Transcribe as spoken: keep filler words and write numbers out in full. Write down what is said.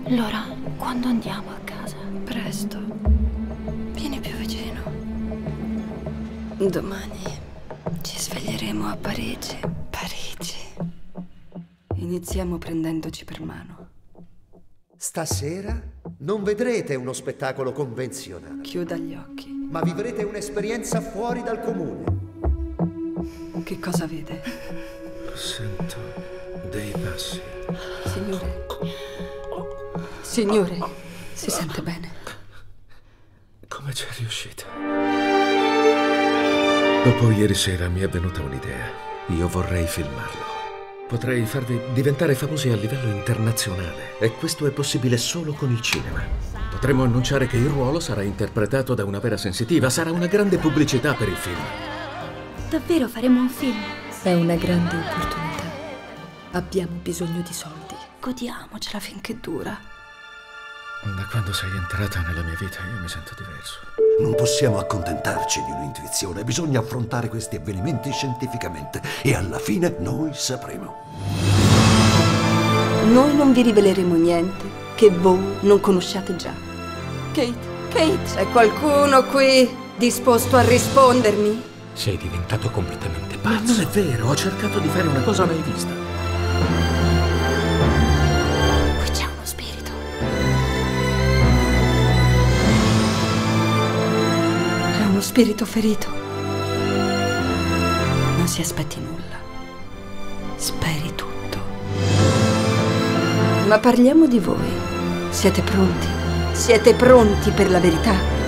Allora, quando andiamo a casa? Presto. Vieni più vicino. Domani ci sveglieremo a Parigi. Parigi. Iniziamo prendendoci per mano. Stasera non vedrete uno spettacolo convenzionale. Chiuda gli occhi. Ma vivrete un'esperienza fuori dal comune. Che cosa vede? Sento dei passi. Signore. Signore, si sente bene? Come c'è riuscita? Dopo ieri sera mi è venuta un'idea. Io vorrei filmarlo. Potrei farvi diventare famosi a livello internazionale. E questo è possibile solo con il cinema. Potremmo annunciare che il ruolo sarà interpretato da una vera sensitiva. Sarà una grande pubblicità per il film. Davvero faremo un film? È una grande opportunità. Abbiamo bisogno di soldi. Godiamocela finché dura. Da quando sei entrata nella mia vita io mi sento diverso. Non possiamo accontentarci di un'intuizione, bisogna affrontare questi avvenimenti scientificamente e alla fine noi sapremo. Noi non vi riveleremo niente che voi non conosciate già. Kate, Kate, c'è qualcuno qui disposto a rispondermi? Sei diventato completamente Ma pazzo. non è vero, ho cercato di fare una cosa mai vista. Qui c'è uno spirito. È uno spirito ferito. Non si aspetti nulla. Speri tutto. Ma parliamo di voi. Siete pronti? Siete pronti per la verità?